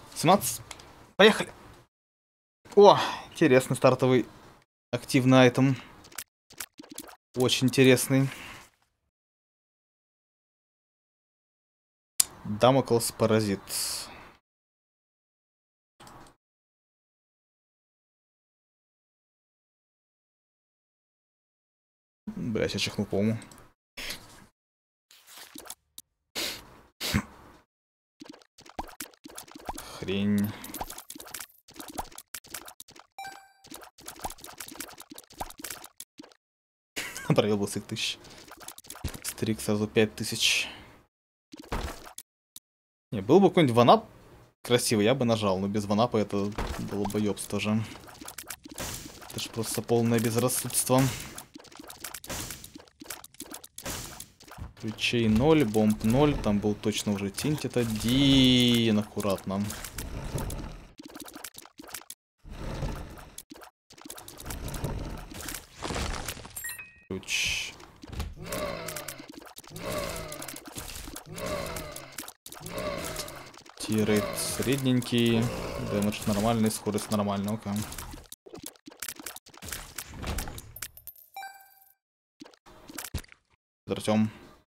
17. Поехали. О, интересный стартовый активный айтем. Очень интересный. Дамоклс паразит. Бля, я чихнул по-моему. Хрень. Провел бы 1000. Стрик сразу 5000. Не, был бы какой-нибудь ванап красивый, я бы нажал, но без ванапа это было бы ёбство же. Это ж просто полное безрассудство. Ключей 0, бомб 0, там был точно уже тинтит 1, аккуратно. Ключ. Тирейт средненький, дэмэдж нормальный, скорость нормальная, окей. Артем.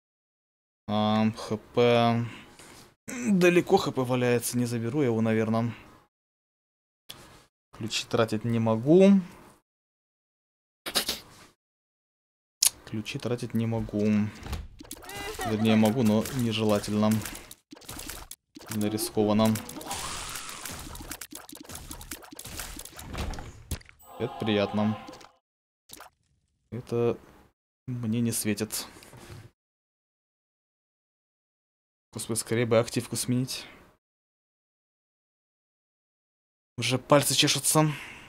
ХП. Далеко ХП валяется, не заберу его, наверное. Ключи тратить не могу. Ключи тратить не могу. Вернее, могу, но нежелательно. Рискованно. Это приятно. Это мне не светит. Господи, скорее бы активку сменить. Уже пальцы чешутся.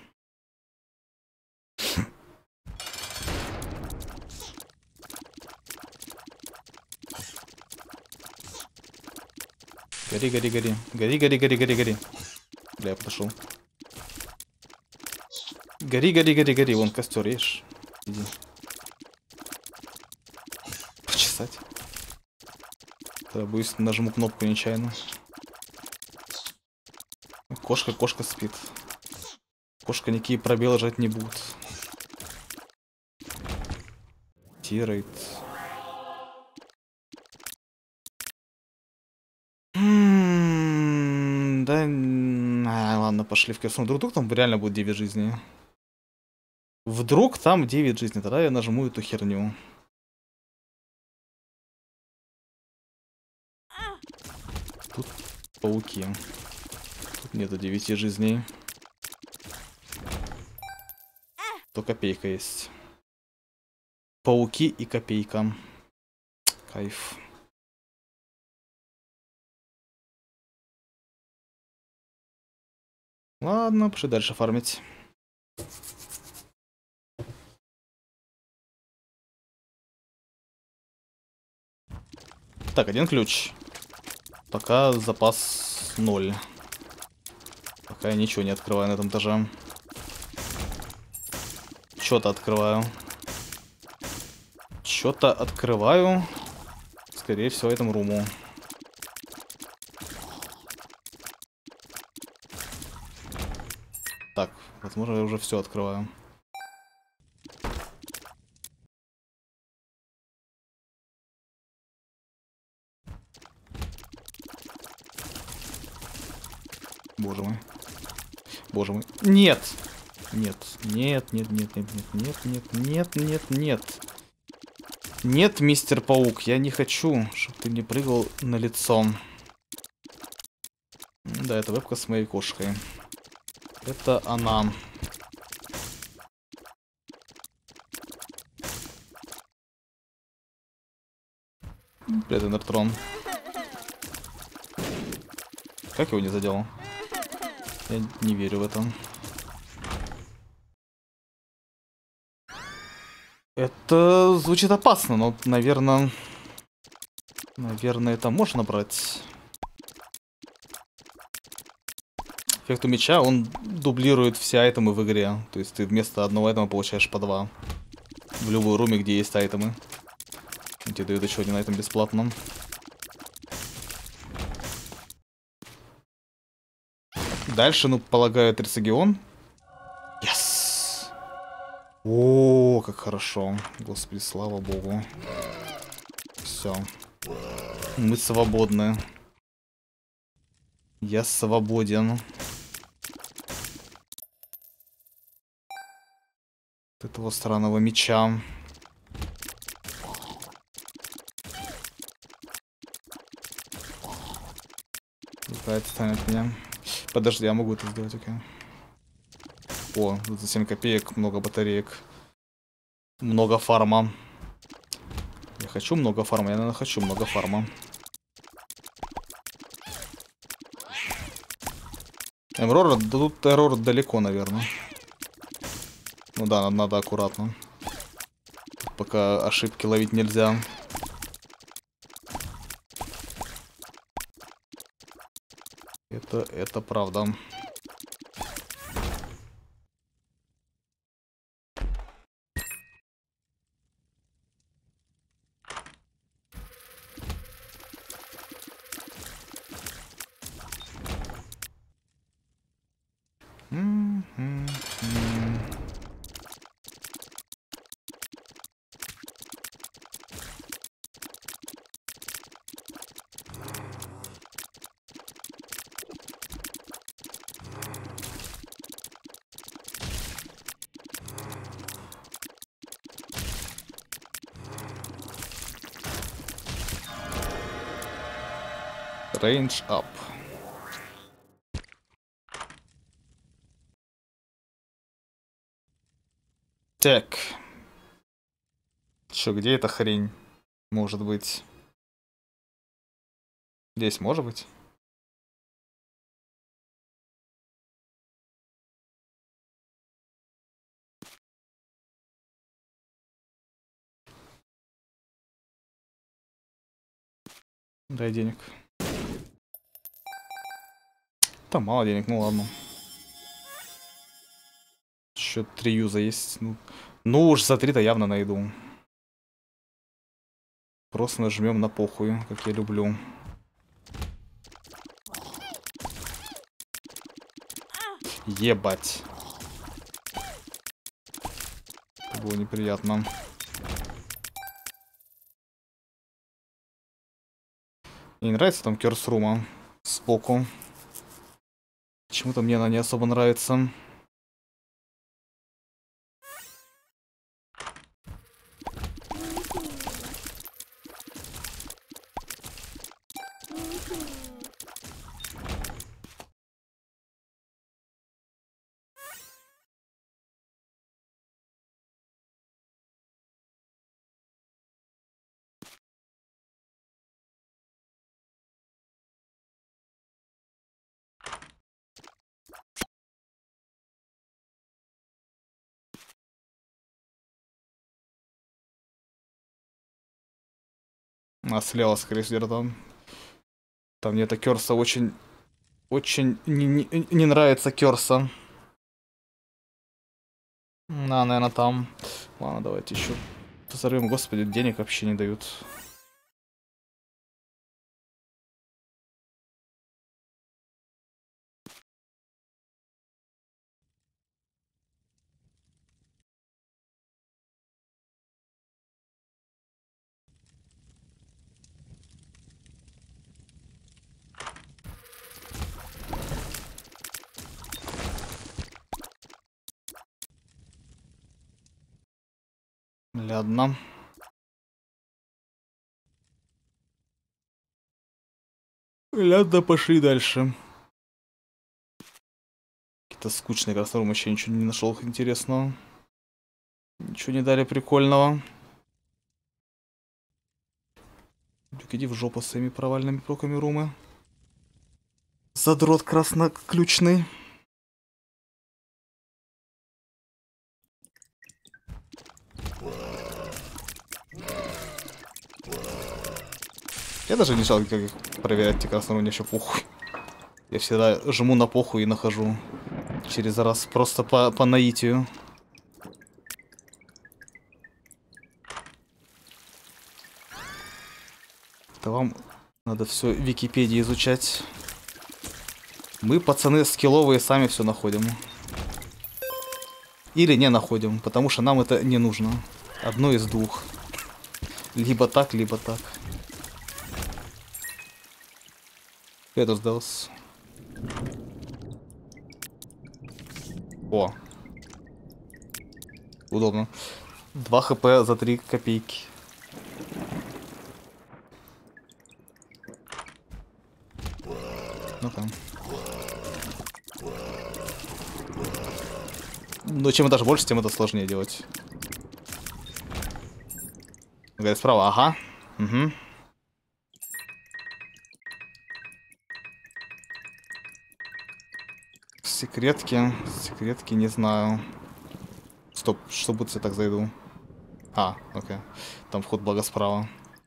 Гори, гори, гори. Гори, гори, гори, гори, гори. Бля, я подошел. Гори, гори, гори, гори. Вон костер, ешь. Иди. Почесать. Да, боюсь, нажму кнопку нечаянно. Кошка спит. Кошка никакие пробелы жать не будет. Тирейт. Да, ладно, пошли в Керсон. Вдруг там реально будет 9 жизней. Вдруг там 9 жизней, тогда я нажму эту херню. Тут пауки. Тут нету 9 жизней. То копейка есть. Пауки и копейка. Кайф. Ладно, пошли дальше фармить. Так, 1 ключ. Пока запас 0. Пока я ничего не открываю на этом этаже. Что-то открываю. Что-то открываю. Скорее всего, этому руму. Так, возможно, я уже все открываю. Боже мой. Боже мой. Нет! Нет, нет, нет, нет, нет, нет, нет, нет, нет, нет. Нет, мистер Паук, я не хочу, чтобы ты не прыгал на лицо. Да, это вебка с моей кошкой. Это она. Блядь, Энертрон. Как его не задел? Я не верю в это. Это звучит опасно, но, наверное, это можно брать. Эффект у меча, он дублирует все айтемы в игре. То есть ты вместо одного айтема получаешь по 2. В любой руме, где есть айтемы. Тебе дают еще один айтем бесплатно. Дальше, ну, полагаю, Трицегион. Yes! О, как хорошо. Господи, слава богу. Все. Мы свободны. Я свободен. От этого странного меча. Это станет меня. Подожди, я могу это сделать, окей. О, за 7 копеек много батареек. Много фарма. Я хочу много фарма, я, наверное, хочу много фарма. Эррор, да тут эррор далеко, наверное. Ну да, надо аккуратно. Пока ошибки ловить нельзя. Это правда. Range up. Так. Чё, где эта хрень? Может быть. Здесь может быть? Дай денег. Там мало денег, ну ладно. Еще 3 юза есть. Ну уж за 3-то явно найду. Просто нажмем на похуй, как я люблю. Ебать. Это было неприятно. Мне не нравится там Кёрсрума сбоку. Почему-то мне она не особо нравится. А слева, скорее всего, там мне это Кёрса очень не нравится Кёрса. Наверное, там. Ладно, давайте еще взорвем. Господи, денег вообще не дают. Ладно. Ладно, пошли дальше. Какие-то скучные красавцы, вообще ничего не нашел интересного. Ничего не дали прикольного. Иди в жопу своими провальными проками румы. Задрот красноключный. Я даже не знал, как их проверять, те красные руны, еще похуй. Я всегда жму на похуй и нахожу. Через раз, просто по наитию. Это вам надо все в Википедии изучать. Мы, пацаны, скилловые, сами все находим. Или не находим, потому что нам это не нужно. Одно из двух. Либо так, либо так. Это сдался. О. Удобно. 2 хп за 3 копейки. Ну-ка. Но чем это больше, тем это сложнее делать. Говорит, справа, ага. Угу. Секретки, не знаю. Стоп, что будет, если я так зайду? А, окей. Там вход благо справа.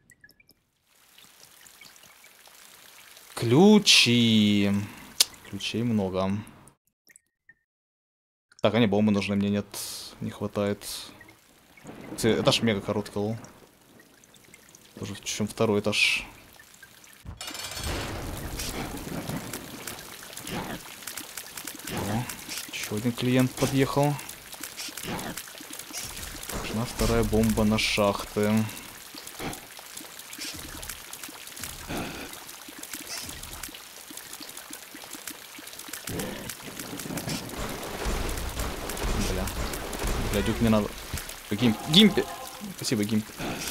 Ключи. Ключей много. Так, они бомбы нужны, мне нет, не хватает. Это ж мега короткий лол. Тоже чем второй этаж. О, еще один клиент подъехал. Нужна вторая бомба на шахты. Бля, дюк не надо. Гимпи. Спасибо, Гимпи.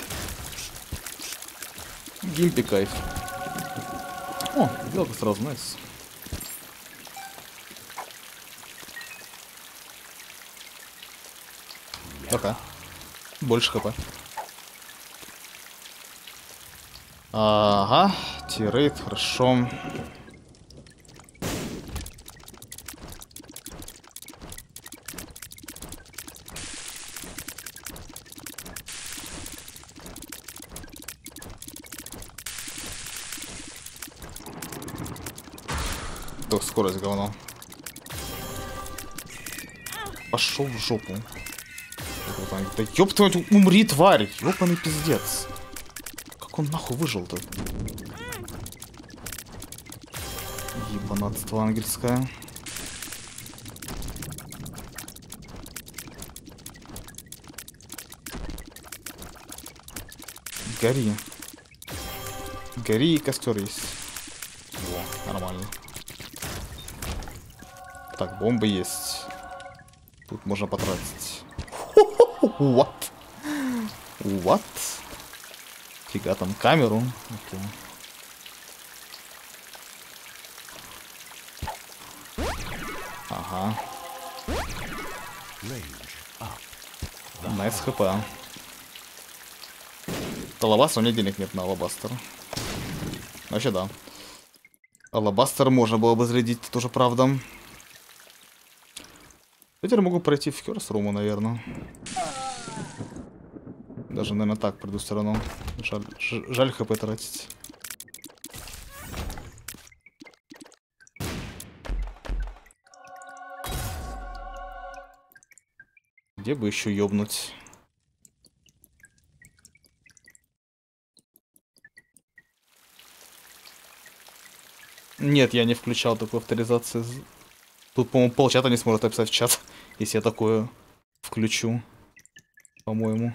Гимпи кайф. О, белка сразу, найс. Ага. Больше хп. Ага. Тирейт, хорошо. Скорость говно. Пошел в жопу. Да ёб твою, умри, тварь! Ёбаный пиздец. Как он нахуй выжил-то? Ебанатство ангельское. Гори. Гори, и костер есть. Во, нормально. Так, бомбы есть. Тут можно потратить. What? What? Фига там камеру. Okay. Ага. Найс хп. Алабастер, у меня денег нет на алабастер. Вообще да. Алабастер можно было бы зарядить, тоже правда. Теперь могу пройти в Curse-руму, наверное. Даже, наверное, так пройду все равно. Жаль хп тратить. Где бы еще ёбнуть? Нет, я не включал такую авторизацию. Тут, по-моему, полчата не сможет написать в чат, если я такое включу, по-моему.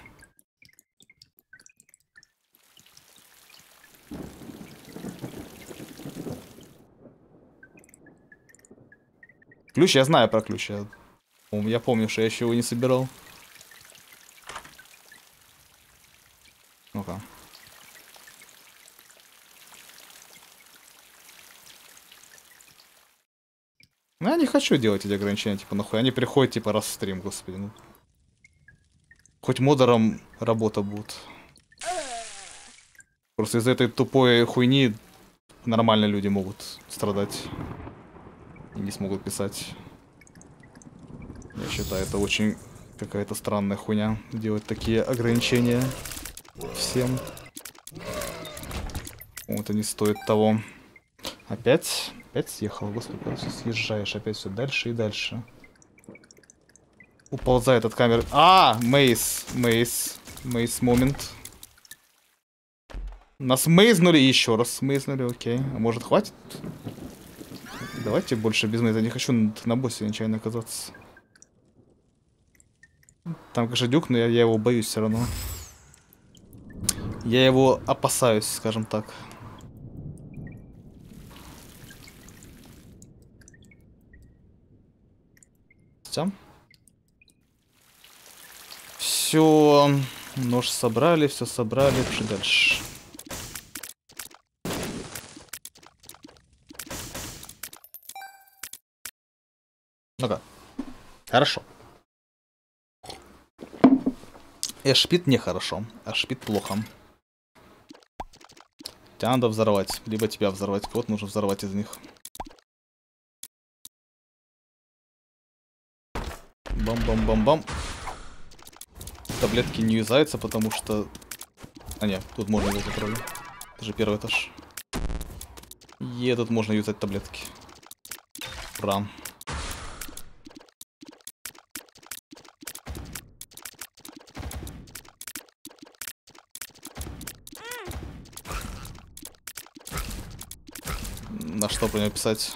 Ключ, я знаю про ключ. Я помню, что я еще его не собирал. Ну-ка. Ну, я не хочу делать эти ограничения, типа, нахуй. Они приходят, типа, раз в стрим, господи. Ну. Хоть модером работа будет. Просто из-за этой тупой хуйни нормальные люди могут страдать. И не смогут писать. Я считаю, это очень какая-то странная хуйня. Делать такие ограничения всем. Вот, не стоит того. Опять съехал, господи, куда ты съезжаешь? Опять все дальше и дальше. Уползает от камеры. А, мейс момент. Нас мейзнули еще раз. Мейзнули, окей. А может хватит? Давайте больше без меня. Я не хочу на боссе нечаянно оказаться. Там, конечно, дюк, но я его боюсь все равно. Я его опасаюсь, скажем так. Все. Нож собрали, все собрали. Пошли дальше. Ну-ка. Хорошо. Эшпит нехорошо, а шпит плохо. Тебя надо взорвать, либо тебя взорвать. Кого-то нужно взорвать из них. Бам-бам-бам-бам. Таблетки не юзаются, потому что... А нет, тут можно юзать тролли. Это же первый этаж. И тут можно юзать таблетки. Ура. На что про него писать?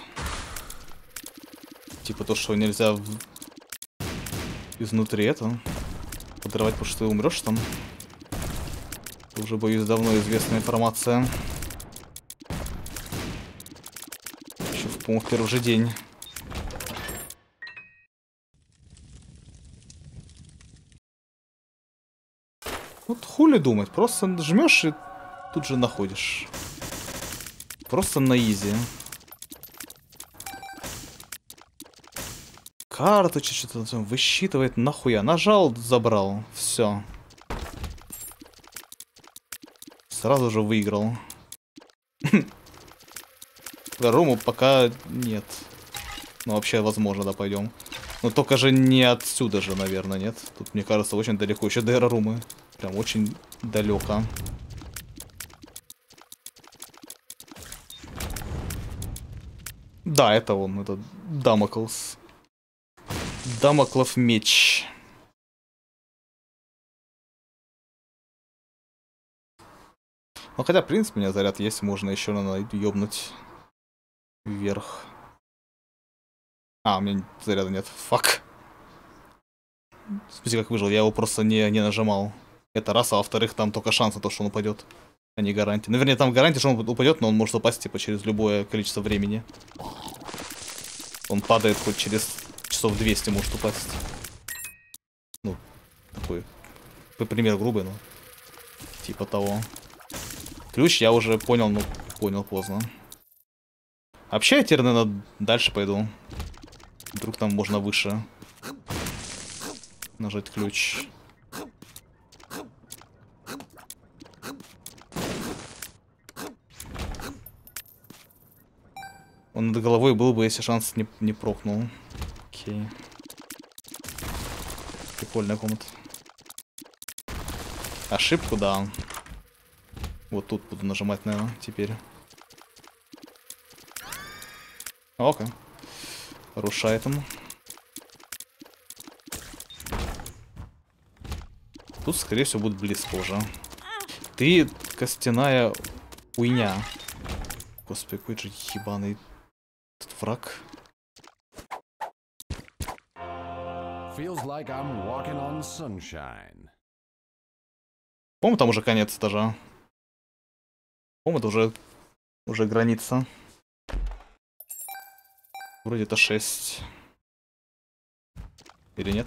Типа то, что нельзя изнутри это подрывать, потому что ты умрешь там. Это уже, боюсь, давно известная информация. Еще, по-моему, в первый же день. Вот хули думать, просто жмешь и тут же находишь. Просто на изи. Карту что-то там высчитывает, нахуя. Нажал, забрал. Все. Сразу же выиграл. Рому пока нет. Ну, вообще, возможно, да, пойдем. Но только же не отсюда же, наверное, нет. Тут, мне кажется, очень далеко. Еще до Румы. Прям очень далеко. Да, это он, это Дамоклс. Дамоклов меч. Ну, хотя, в принципе, у меня заряд есть, можно еще ёбнуть вверх. А, у меня заряда нет. Фак. Смотрите, как выжил. Я его просто не нажимал. Это раз, а во-вторых, там только шанс на то, что он упадет, а не гарантия. Ну, вернее, там гарантия, что он упадет, но он может упасть, типа, через любое количество времени. Он падает хоть через часов 200 может упасть. Ну, такой, пример грубый, но типа того. Ключ я уже понял, но понял поздно. Вообще, я теперь, наверное, дальше пойду. Вдруг там можно выше нажать ключ. Он над головой был бы, если шанс не прокнул. Окей. Прикольная комната. Ошибку, да. Вот тут буду нажимать, наверное, теперь. Окей. Рушает ему. Тут, скорее всего, будет близко уже. Ты костяная хуйня. Господи, какой же ебаный этот враг. Like по-моему, там уже конец этажа. По-моему, это уже граница. Вроде это 6. Или нет?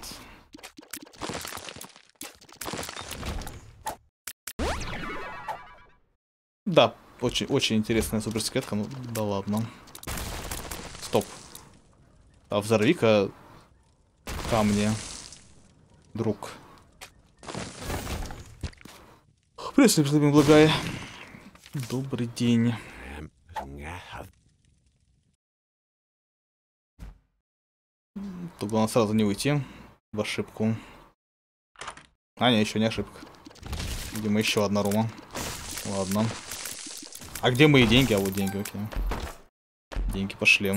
Да, очень интересная суперсекретка, ну да ладно. Стоп. А взорви-ка камни, друг. Привет, любимый благая. Добрый день. Тут главное сразу не уйти в ошибку. А, не, еще не ошибка. Видимо, еще одна рума. Ладно. А где мои деньги? А вот деньги, окей. Деньги пошли.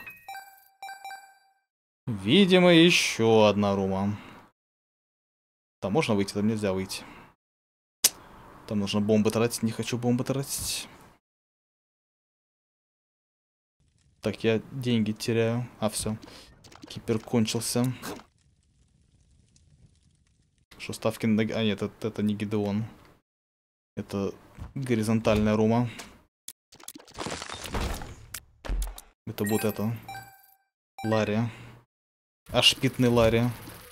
Видимо, еще одна рума. Там можно выйти, там нельзя выйти. Там нужно бомбы тратить. Не хочу бомбы тратить. Так, я деньги теряю. А, все. Кипер кончился. Что ставки на... А, нет, это не Гидеон. Это горизонтальная рума. Это вот это. Лария. Ашпитный Лария.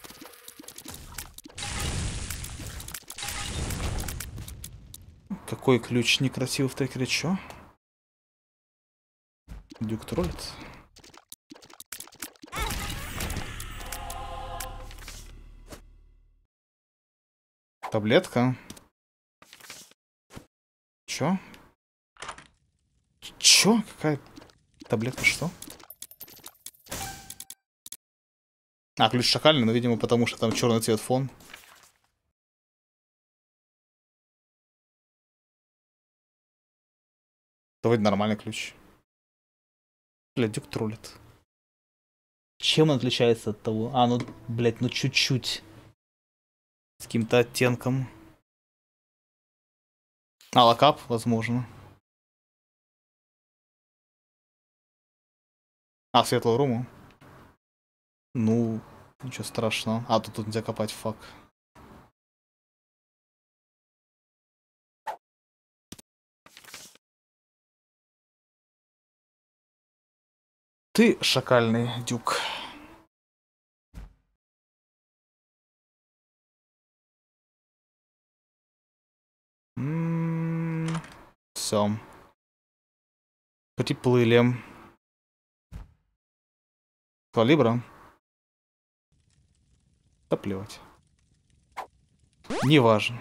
Какой ключ некрасивый в трекере, чё? Дюк троллит. Таблетка. Чё? Чё? Какая таблетка, что? А, ключ шакальный, но, видимо, потому что там черный цвет фон. Это вроде нормальный ключ. Бля, Дюк троллит. Чем он отличается от того? А, ну, блядь, ну чуть-чуть. С каким-то оттенком. А, локап, возможно. А, светлую руму. Ну, ничего страшного. А, тут нельзя копать, фак. Ты шакальный, Дюк. Все. Приплыли. Калибра. Да плевать. Неважно.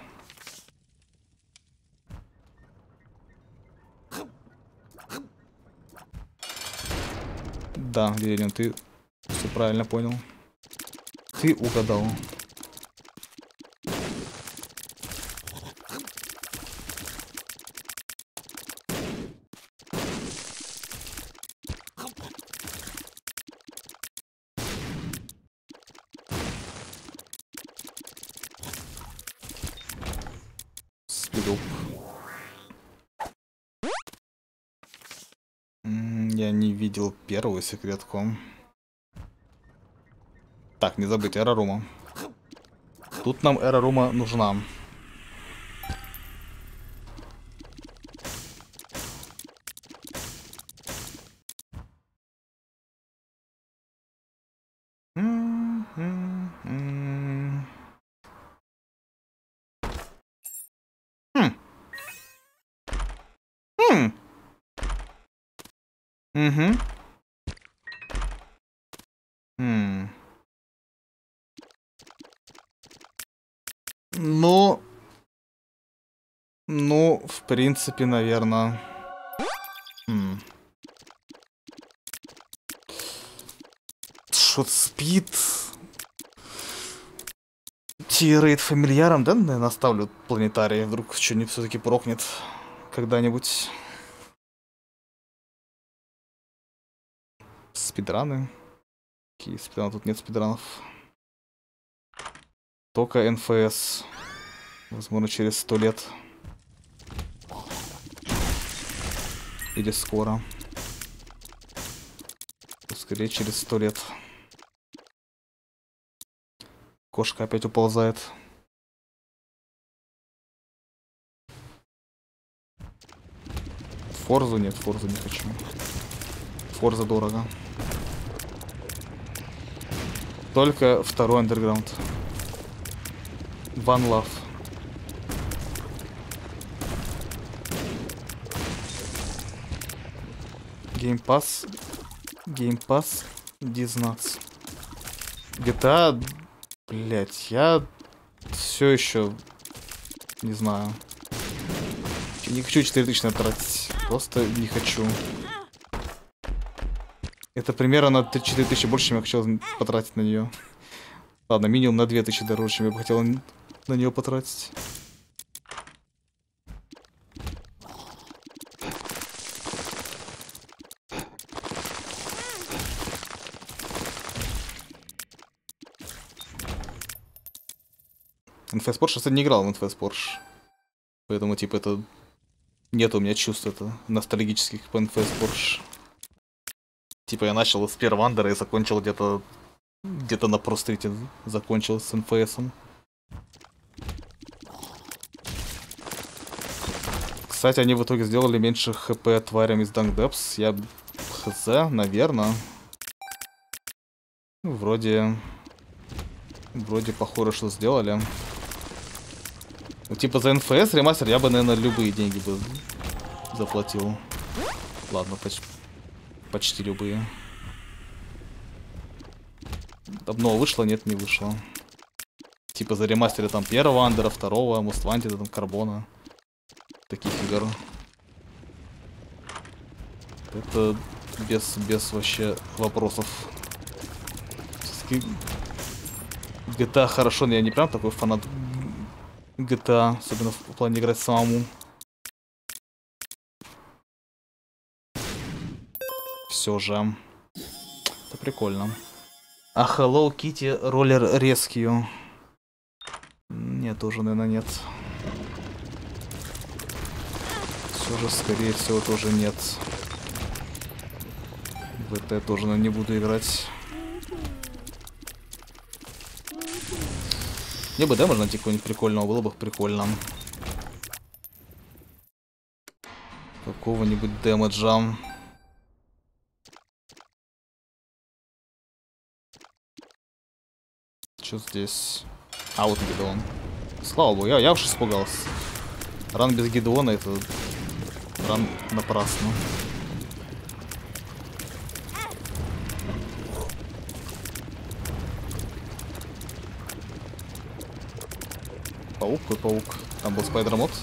Да, Верин, ты все правильно понял. Ты угадал. Спидоп. Я не видел первую секретку. Так, не забыть, эра рума. Тут нам эра рума нужна. Угу. Ну, в принципе, наверное. Шот спид. Тирейд фамильяром, да, наверное, оставлю планетарий. Вдруг что-нибудь все-таки прокнет когда-нибудь. Спидраны. Какие спидраны? Тут нет спидранов. Только НФС. Возможно, через 100 лет. Или скоро. Скорее, через 100 лет. Кошка опять уползает. Форзу нет, Форзу не хочу. Форза дорого. Только второй андерграунд. One Love. Геймпас. Геймпас. Дизнатс. GTA, блять, я все еще не знаю. Не хочу 4000 тратить. Просто не хочу. Это примерно на 4000 больше, чем я хотел потратить на нее. Ладно, минимум на 2000 дороже, чем я бы хотел на нее потратить. NFS Porsche, кстати, не играл в NFS Porsche. Поэтому, типа, это... Нет у меня чувств это ностальгических по NFS Porsche. Типа я начал с первого андера и закончил где-то на прострите закончил с НФСом. Кстати, они в итоге сделали меньше хп тварям из Dank Depths. Я хз, наверное. Вроде похоже, что сделали. Ну, типа за НФС ремастер я бы, наверное, любые деньги бы заплатил. Ладно, почти любые. Давно вышло, нет, не вышло. Типа за ремастеры там первого андера, второго, Most Wanted, там Карбона. Таких игр. Это без вообще вопросов. GTA хорошо, но я не прям такой фанат GTA, особенно в плане играть самому. Все же. Это прикольно. А Hello Kitty Roller Rescue. Нет, тоже, наверное, нет. Все же, скорее всего, тоже нет. В это я тоже, наверное, не буду играть. Мне бы дэмэдж найти какого-нибудь прикольного, было бы прикольно. Какого-нибудь дэмэджа. Что здесь? А, вот Гидеон. Слава богу, я уж испугался. Ран без Гидеона — это ран напрасно. Паук, какой паук? Там был спайдер-мод.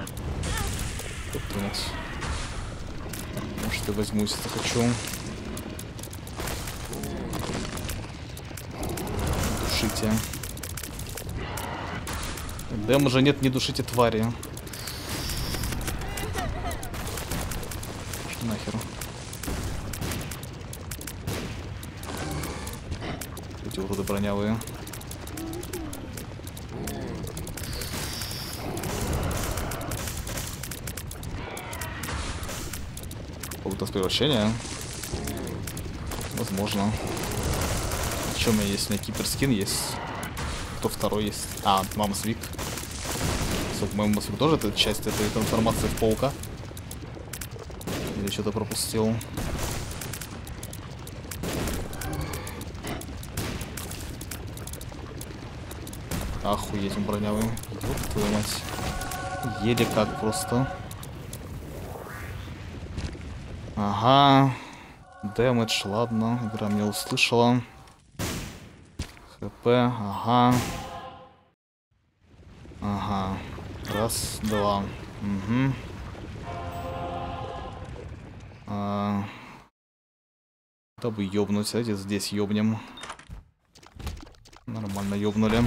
Может, я возьмусь, если хочу. Душите. Дэмэджа нет, не душите твари. Что нахер? Эти уроды бронявые. Какое-то превращение. Возможно. Что у меня есть? У меня киперскин есть. Кто второй есть? А, Мама Свик. Мама Свик тоже это часть этой трансформации в паука. Или что-то пропустил. Охуеть, он бронявый. Ёб твою мать. Еле как просто. Ага. Дэмэдж, ладно. Игра меня услышала. ХП, ага. Ага. Раз, два. Угу. Дабы ёбнуть, давайте здесь ёбнем. Нормально ёбнули.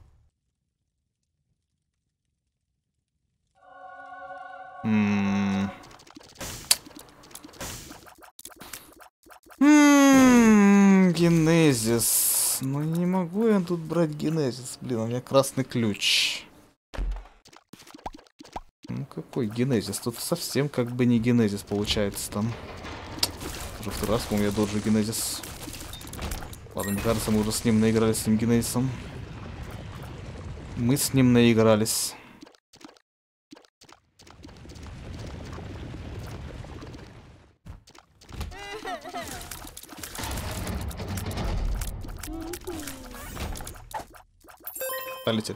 Генезис. Ну не могу я тут брать Генезис. Блин, у меня красный ключ. Ну какой Генезис? Тут совсем как бы не Генезис получается там. Уже второй раз, по-моему, я доджу Генезис. Ладно, мне кажется, мы уже с ним наигрались, с ним Генезисом. Мы с ним наигрались. Полетели.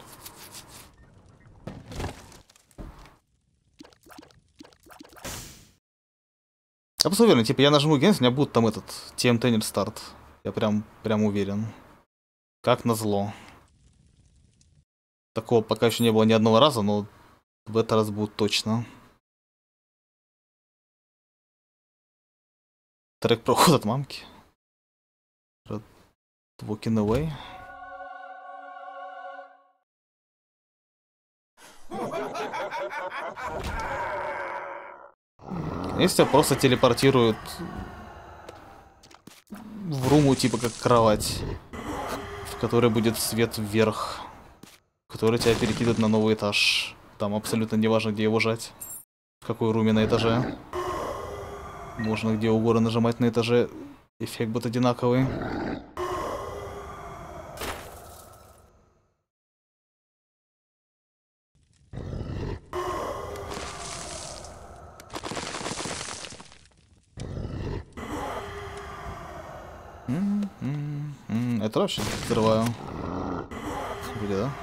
Я просто уверен, типа я нажму Генезис, у меня будет там этот TM Tenor старт. Я прям уверен. Как назло. Такого пока еще не было ни одного раза, но в этот раз будет точно. Трек проход от мамки. Walking away. Если тебя просто телепортируют в руму, типа как кровать, в которой будет свет вверх, который тебя перекидывает на новый этаж. Там абсолютно не важно, где его жать, в какой руме на этаже. Можно где угодно нажимать на этаже. Эффект будет одинаковый. Это вообще взрываю. Вроде, да?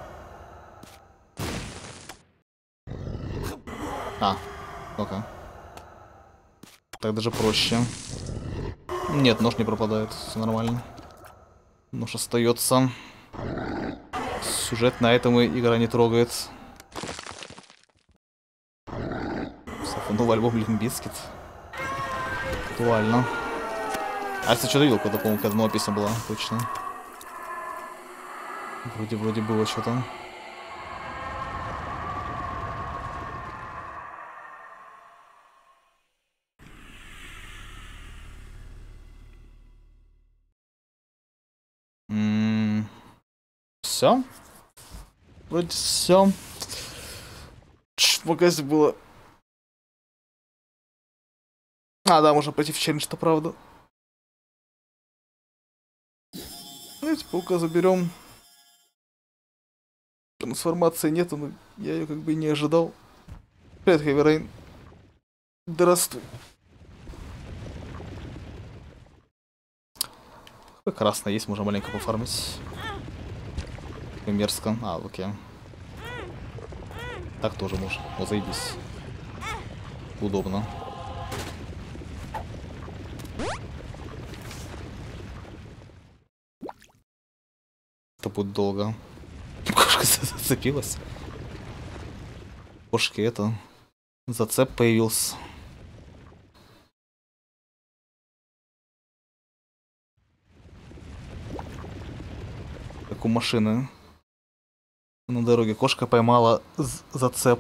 Ну-ка. Так даже проще. Нет, нож не пропадает, все нормально. Нож остается. Сюжет на этом и игра не трогает. Сафанул альбом Limp Bizkit. Актуально. А я, что-то видел, когда, по-моему, какая-то новая песня была, точно. Вроде было что-то. Все? Вроде все. В магазе было. А, да, можно пойти в челлендж, что правда. Давайте паука заберем. Трансформации нету, но я ее как бы и не ожидал. Привет, Heavy Rain. Здравствуй. Красное есть, можно маленько пофармить. Мерзко. А, окей. Так тоже можно. О, заебись. Удобно. Это будет долго. Кошка зацепилась. Кошки это... Зацеп появился. Как у машины. На дороге кошка поймала зацеп.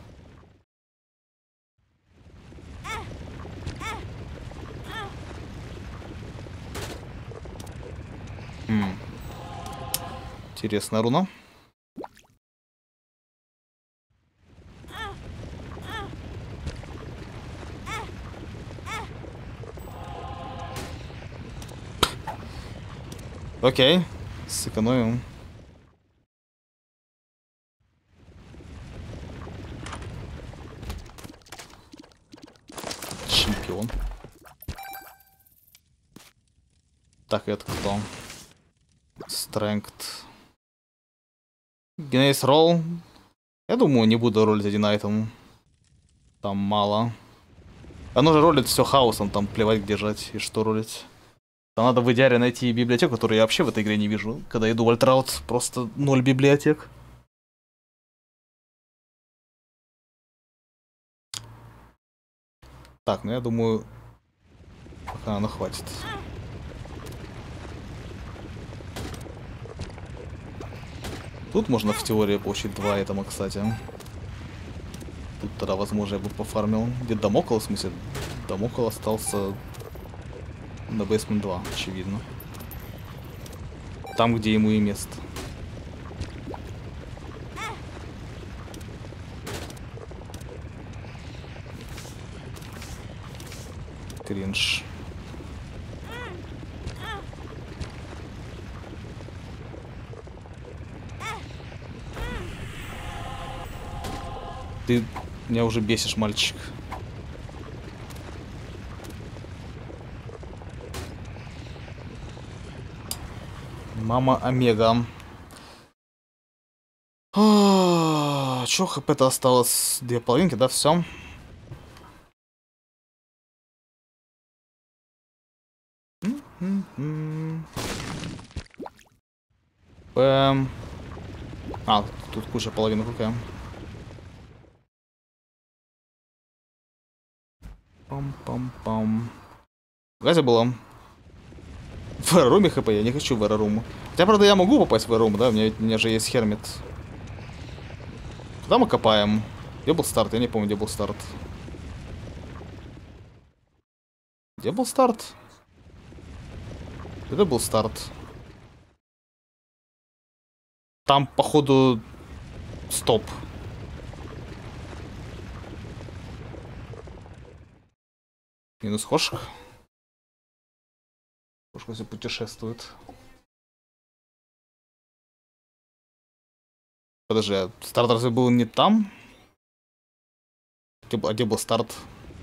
Интересная руна. Окей, сэкономим. Чемпион. Так, это кто? Strength. Генейс ролл. Я думаю, не буду ролить один айтем. Там мало. Оно же ролит все хаосом, там плевать где жать и что ролить. Там надо в идеале найти библиотеку, которую я вообще в этой игре не вижу. Когда иду в альтраут, просто 0 библиотек. Так, ну я думаю, пока оно хватит. Тут можно в теории получить 2 этому, кстати. Тут тогда, возможно, я бы пофармил. Где Дамокл, в смысле? Дамокл остался на Basement 2, очевидно. Там, где ему и место. Кринж. Ты меня уже бесишь, мальчик. Мама Омега. Чё, хп-то осталось 2 половинки, да, все. А, тут куча половинок, окей. Пам-пам-пам. В газе было. В эроруме хп, я не хочу в эроруму. Хотя, правда, я могу попасть в эрорум, да? У меня же есть хермит. Куда мы копаем? Где был старт? Я не помню, где был старт. Где был старт? Это был старт. Там, походу, стоп. Минус хошек. Пушка все путешествует. Подожди, а старт разве был не там? А где был старт?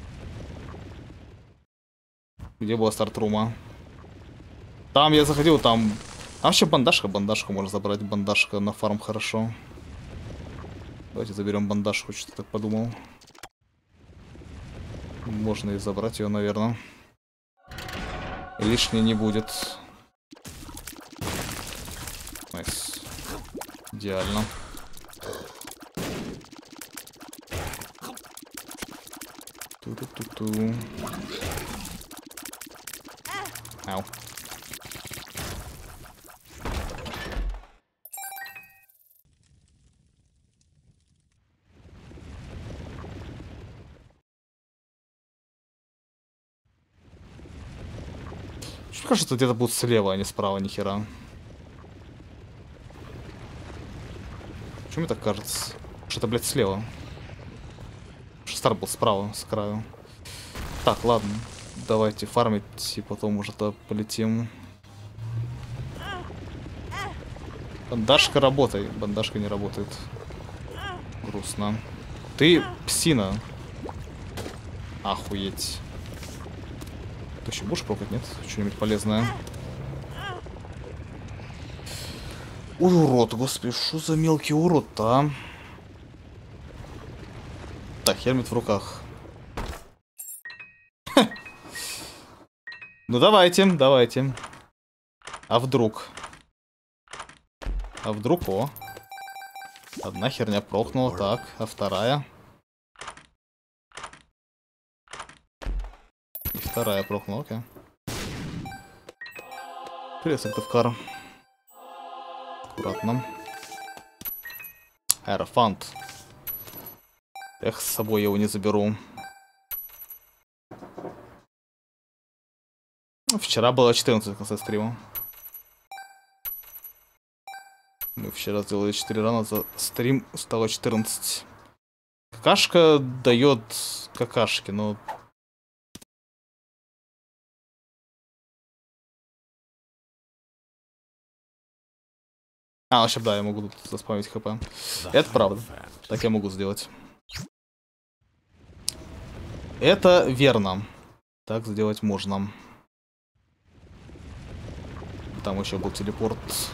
Где была старт-рума? Там я заходил, там... Там вообще бандажку можно забрать. Бандажка на фарм хорошо. Давайте заберем бандажку, что-то так подумал. Можно и забрать ее, наверное. Лишнее не будет. Найс. Идеально. Ту-ту-ту-ту. Ау. Что кажется, где-то будет слева, а не справа, ни хера. Почему мне так кажется? Что-то, блядь, слева. Старт был справа, с краю. Так, ладно. Давайте фармить, и потом уже-то полетим. Бандажка работай. Бандажка не работает. Грустно. Ты псина. Охуеть. Ты еще будешь прокать, нет? Что-нибудь полезное. Урод, господи, что за мелкий урод-то, а? Так, хермит в руках. Ну давайте, давайте. А вдруг? А вдруг, о. Одна херня прохнула, так, а вторая? И вторая прохнула, окей. Привет, Сыктывкар. Аккуратно. Аэрофант. Эх, с собой я его не заберу. Вчера было 14 в конце стрима. Мы вчера сделали 4 рана, за стрим стало 14. Какашка дает какашки, но... А, вообще, да, я могу тут заспамить хп. Это правда. Так я могу сделать. Это верно. Так сделать можно. Там еще был телепорт.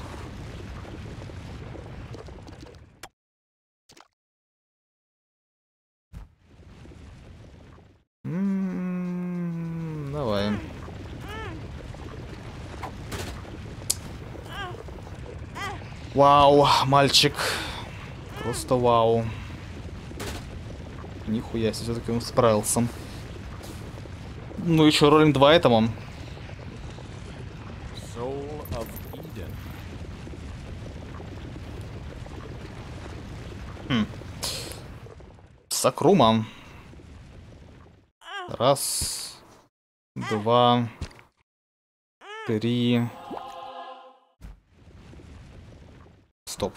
Давай. Вау, мальчик. Просто вау. Нихуя себе, все-таки он справился. Ну еще ролим 2 этому. Сакрума. Раз, 2, 3. Стоп.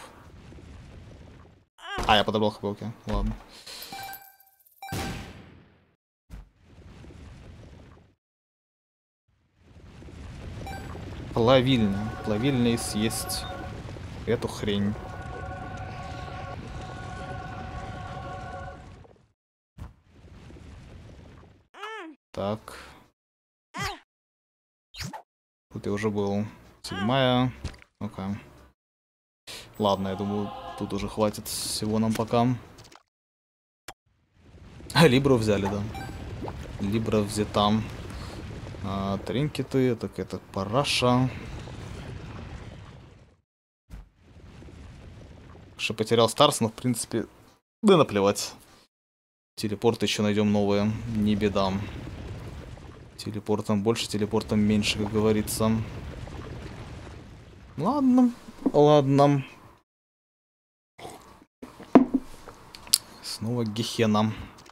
А, я подобрал хпилки. Ладно. Плавильня. Плавильня и съесть эту хрень. Так. Тут я уже был. 7-я. Ну-ка. Ладно, я думаю, тут уже хватит всего нам пока. Либру взяли, да. Либра взята. Тринкеты, так это параша. Что потерял Старс, но в принципе, да наплевать. Телепорты еще найдем новые, не беда. Телепортом больше, телепортом меньше, как говорится. Ладно, ладно. Снова Гехена.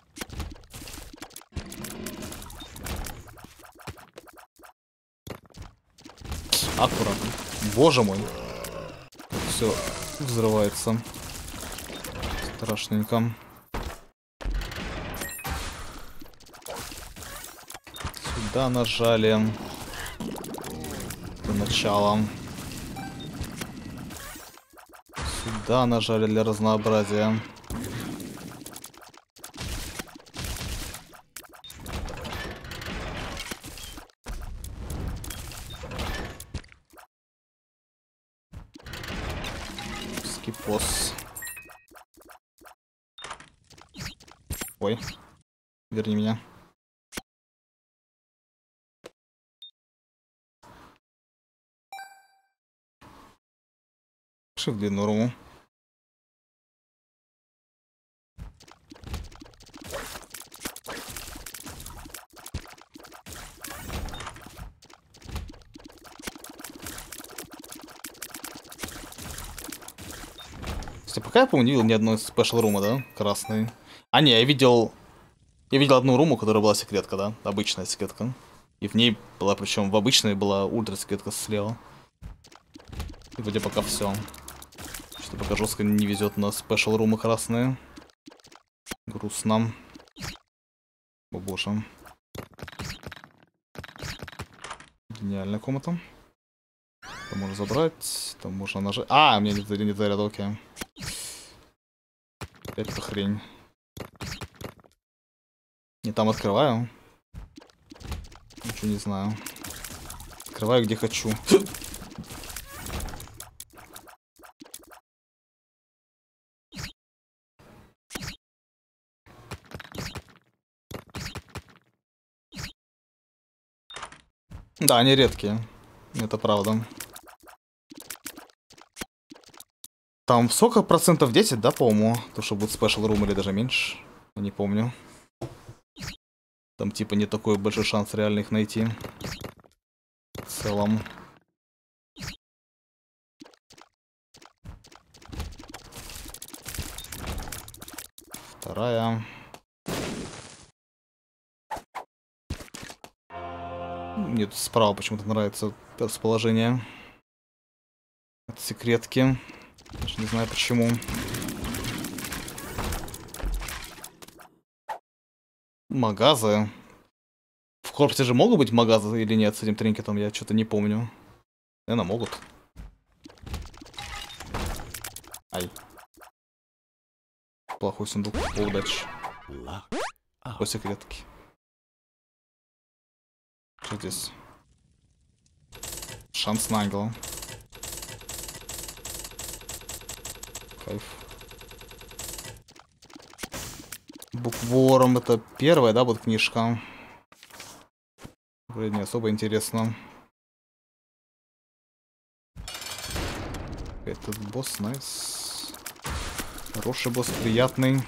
Аккуратно. Боже мой. Все взрывается. Страшненько. Сюда нажали. Для начала. Сюда нажали для разнообразия. Скипос. Ой. Верни меня. Пошли в длинную руму. Пока я помню, не видел ни одной спешл рума, да? Красной. А, не, я видел одну руму, которая была секретка, да? Обычная секретка. И в ней была, причем в обычной была ультра секретка слева. И вроде пока все. Что пока жестко не везет на спешл румы красные. Грустно. О боже. Гениальная комната. Там можно забрать, там можно нажать. А, мне не заряд, окей. Это хрень. Не там открываю. Ничего не знаю. Открываю где хочу. Да, они редкие. Это правда. Там сколько процентов 10, да, по-моему? То, что будет спешл рум или даже меньше. Я не помню. Там типа не такой большой шанс реально их найти. В целом. Вторая. Мне тут справа почему-то нравится расположение. От секретки. Даже не знаю почему. Магазы. В корпусе же могут быть магазы или нет с этим тринкетом? Я что-то не помню. Наверное, могут. Ай. Плохой сундук. Удачи. По секретке. Что здесь? Шанс на ангела. Кайф. Буквором это первая, да, будет книжка. Вроде не особо интересно. Этот босс, найс. Хороший босс, приятный.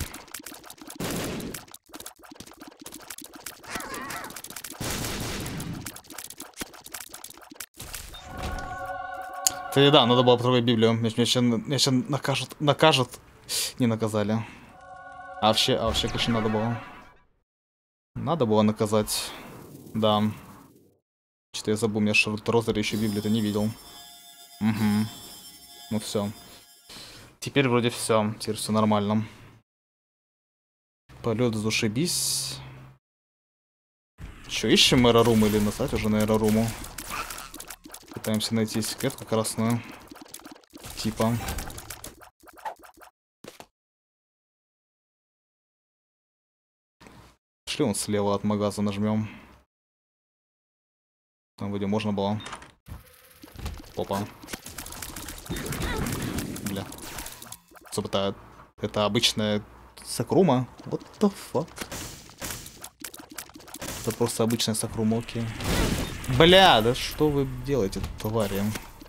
Да, надо было потрогать Библию. Меня сейчас накажут. Не наказали. А вообще, конечно, надо было. Надо было наказать. Да. Что-то я забыл, я Розари еще Библию-то не видел. Угу. Ну все. Теперь вроде все. Теперь все нормально. Полет зашибись. Че, ищем эроруму или насать уже на эроруму? Пытаемся найти секретку красную. Типа. Шли он слева от магаза, нажмем. Там вроде можно было. Опа. Бля. Это обычная сакрума? What the fuck? Это просто обычная сакрума, окей. Бля, да что вы делаете, твари?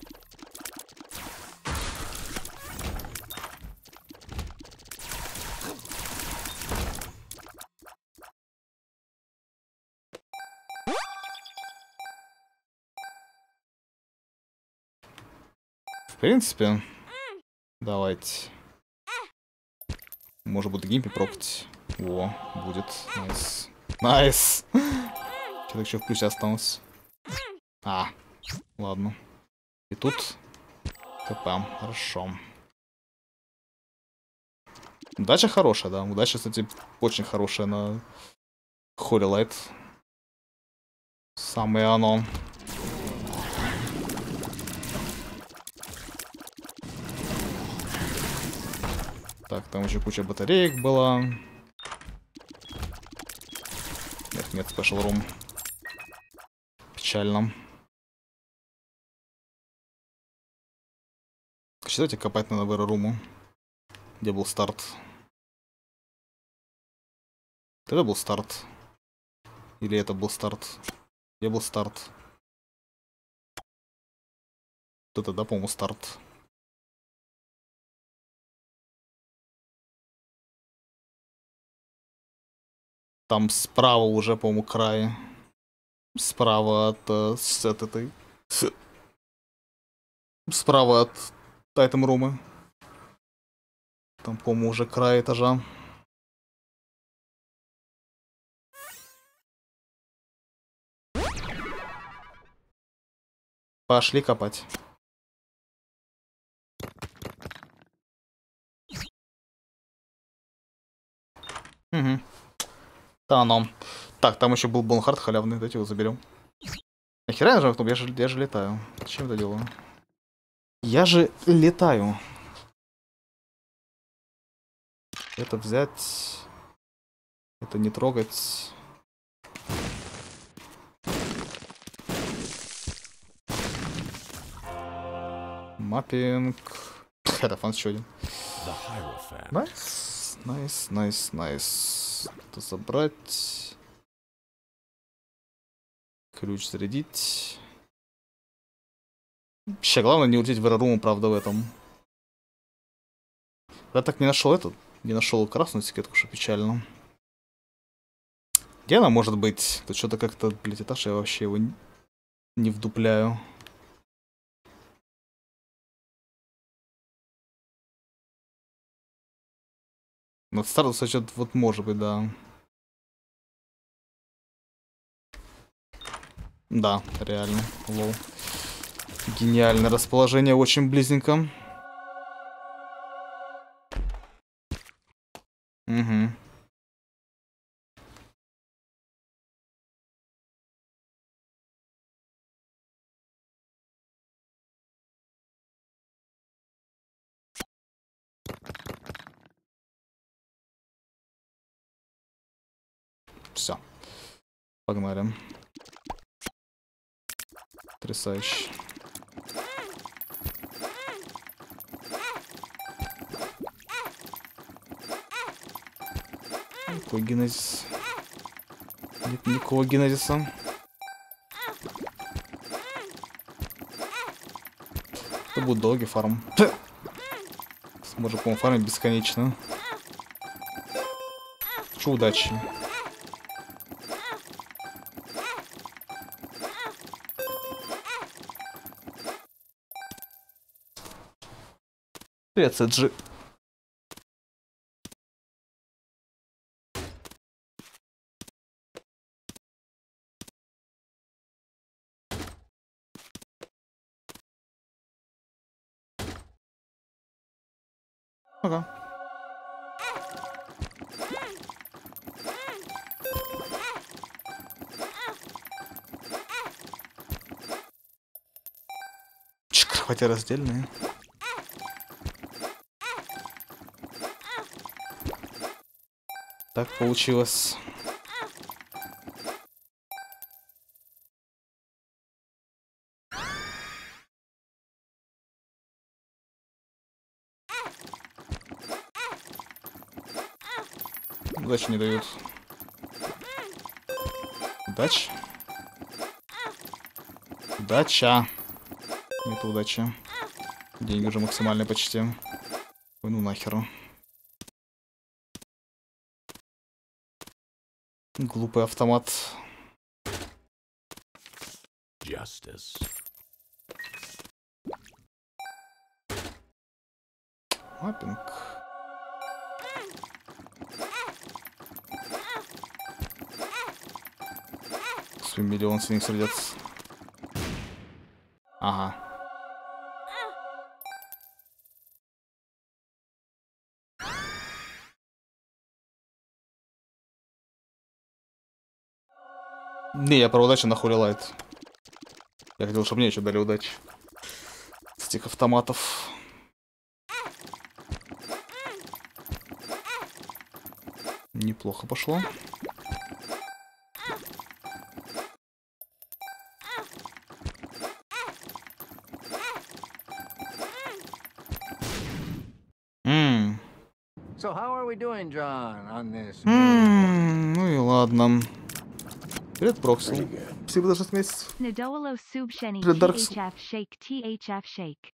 В принципе, давайте. Может быть, геймпи прокать. О, будет. Найс. Найс. Что-то еще в плюсе осталось. А, ладно. И тут КП. Хорошо. Удача хорошая, да. Удача, кстати, очень хорошая на Holy Light. Самое оно. Так, там еще куча батареек была. Нет, special room. Печально. Давайте копать надо в руму. Где был старт? Это был старт. Или это был старт? Где был старт? Это, да, по-моему, старт. Там справа уже, по-моему, край. Справа от справа от Тайтем Румы. Там, по-моему, уже край этажа. Пошли копать. Угу. Да, оно. Так, там еще был Бонхард халявный. Давайте его заберем. Нахера я нажал? Я же летаю. Зачем это делаю? Я же летаю. Это взять. Это не трогать. Маппинг. Харафан еще один. Найс. Найс, найс, найс. Это забрать. Ключ зарядить. Вообще, главное не улететь в эроруму, правда, в этом. Я так не нашел эту. Не нашел красную этикетку, что печально. Где она может быть? Тут что-то как-то, блять, этаж, я вообще его не вдупляю. Ну, старт, кстати, вот может быть, да. Да, реально. Лол. Гениальное расположение, очень близненько. Угу. Все. Погнали. Потрясающе. Какой генезис? Нет никакого генезиса. Это будет долгий фарм. Сможем, по-моему, фармить бесконечно. Хочу удачи. Привет, Сэджи. Ага. Кровати раздельные. Так получилось. Удачи не дают. Удача. Удача. Нет удачи. Деньги уже максимальные почти. Ой, ну нахер. Глупый автомат. Justice. Маппинг. Свой миллион синих сердец. Ага. Не, я про удачу нахуй лайт. Я хотел, чтобы мне еще дали удачи. С этих автоматов. Неплохо пошло. So how are we doing, John, on this? Ну и ладно. Привет, Проксил. Спасибо за 6 месяцев. Nadolo Subsheni Для Даркс. THF Shake THF Shake.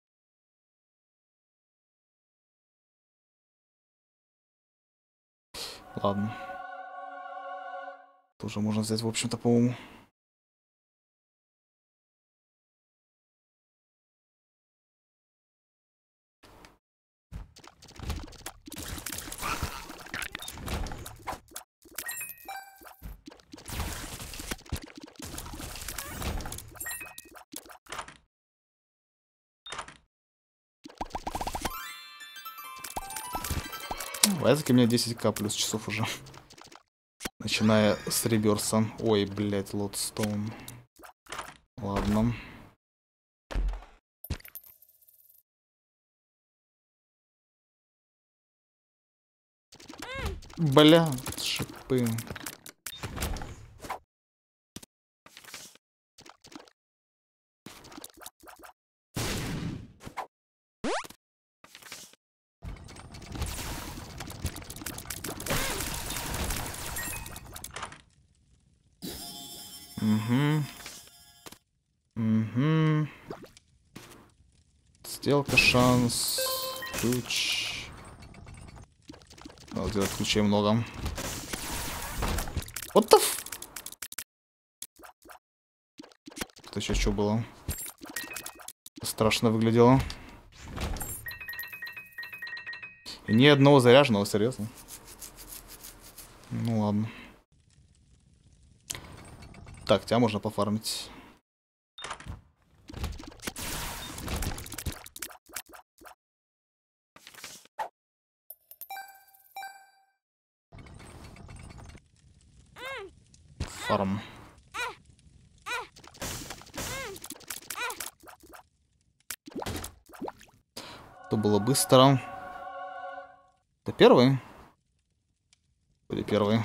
Ладно. Тоже можно взять, в общем-то, по-моему. Вайзек у меня 10к плюс часов уже. Начиная с реверса. Ой, блять, лотстоун. Ладно. Бля, шипы. Угу. Сделка, шанс, ключ. Вот делать ключей много. What the f... Это еще что было? Страшно выглядело. И ни одного заряженного, серьезно. Ну ладно. Так, тебя можно пофармить. Фарм. Это было быстро. Это первый? Или первый?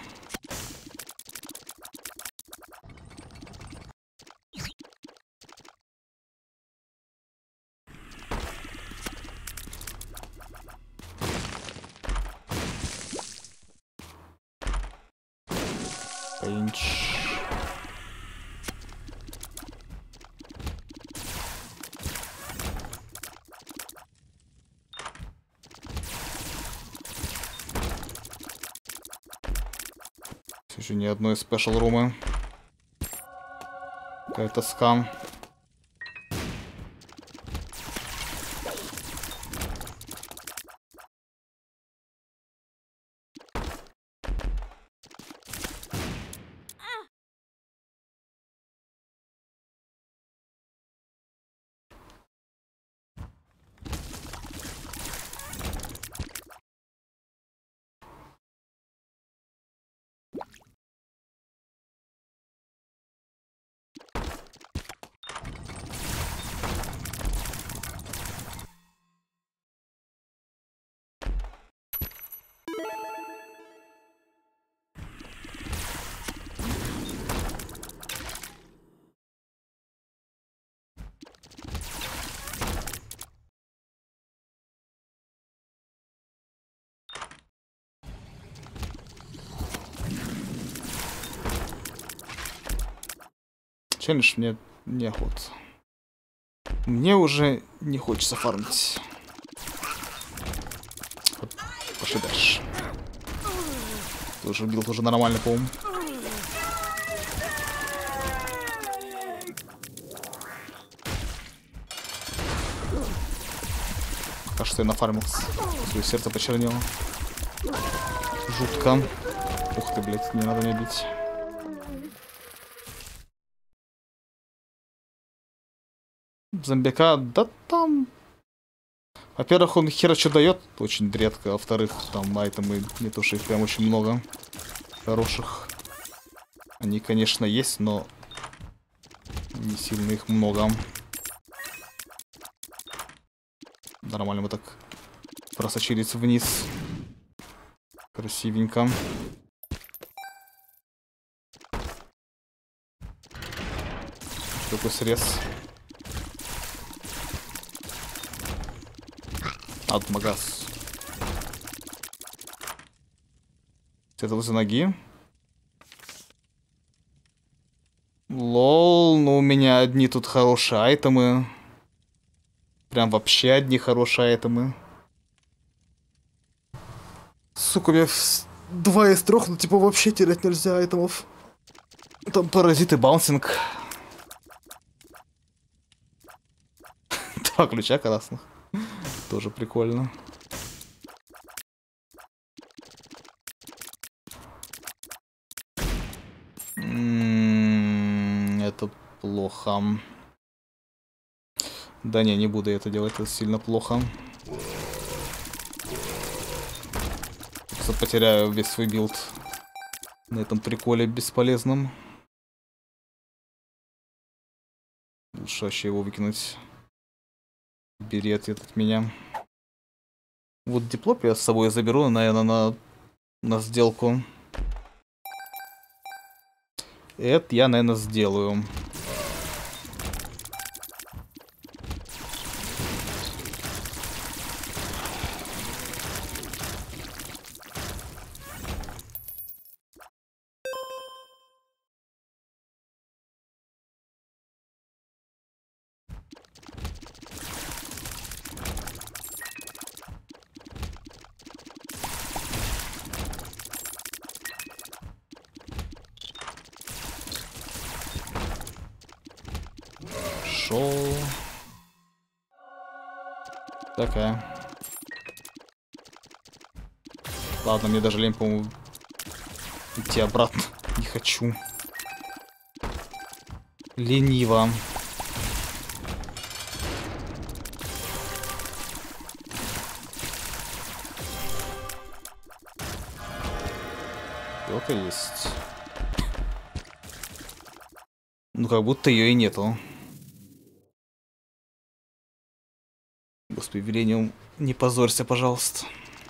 Пейндж. Еще ни одной спешл румы. Какая-то скам. Челлендж мне неохота. Мне уже не хочется фармить. Пошли дальше. Тоже билд уже нормально, по-моему. Кажется, я нафармился. Свое сердце почернело. Жутко. Ух ты, блядь, не надо меня бить. Зомбяка, да там... Во-первых, он хера что дает, очень редко. Во-вторых, там айтемы, не то что их прям очень много хороших. Они, конечно, есть, но не сильно их много. Нормально мы так просочились вниз. Красивенько. Какой срез. Магаз. Это возле ноги. Лол, ну у меня одни тут хорошие айтемы. Прям вообще одни хорошие айтемы. Сука, у меня 2 из 3, ну типа вообще терять нельзя айтемов. Там паразиты, баунсинг. 2 ключа красных. Тоже прикольно. Это плохо. Да не буду я это делать, это сильно плохо. Просто потеряю весь свой билд на этом приколе бесполезном. Лучше вообще его выкинуть. Берет этот меня. Вот диплоп я с собой заберу, наверное, на сделку. Это я, наверное, сделаю. Шоу. Такая. Ладно, мне даже лень, по-моему, идти обратно. Не хочу. Лениво. Только есть. Ну, как будто ее и нету. Господи, Виллениум, не позорься, пожалуйста.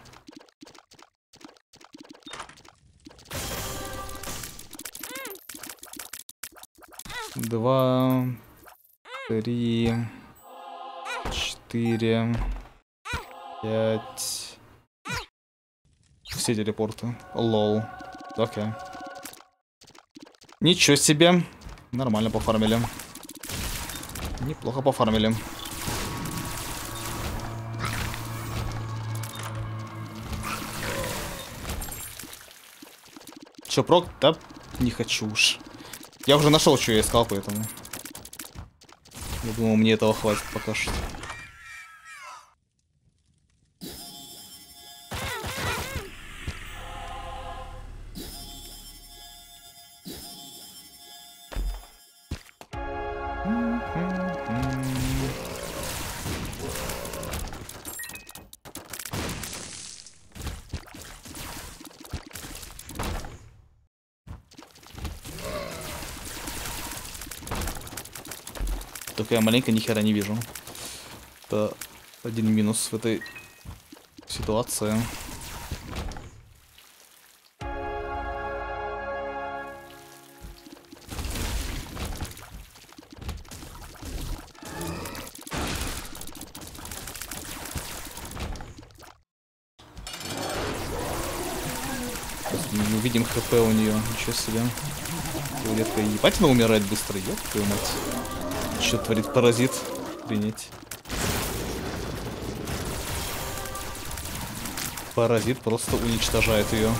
Два, 3, 4, 5. Все телепорты. Лол. Окей. Ничего себе. Нормально пофармили. Неплохо пофармили. Чё, прок? Да не хочу уж. Я уже нашел, что я искал, поэтому. Я думал, мне этого хватит пока что. Только я маленько ни хера не вижу. Это один минус в этой ситуации. Не увидим хп у нее, ничего себе. Туалетка, ебать, она умирает быстро, ёб твою мать. Что творит паразит? Принять. Паразит просто уничтожает ее.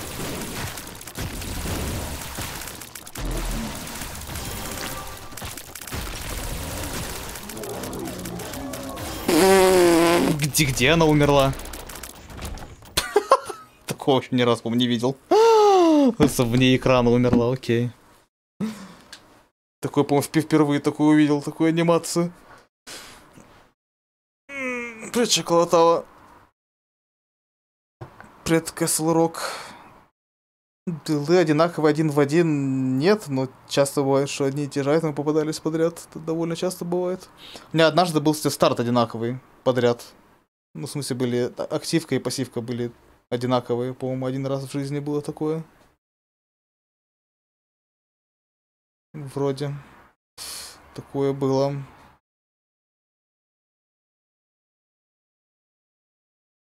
Где она умерла? Такого вообще ни разу, по-моему, не видел. Вне экрана умерла, окей. Такой, по-моему, впервые такую увидел, такую анимацию. Привет, Шоколатава. Привет, Кэсл Рок. Дылы одинаковые один в один нет, но часто бывает, что одни и те же айтемы попадались подряд. Это довольно часто бывает. У меня однажды был старт одинаковый подряд. Ну, в смысле, были активка и пассивка были одинаковые. По-моему, один раз в жизни было такое. Вроде. Такое было.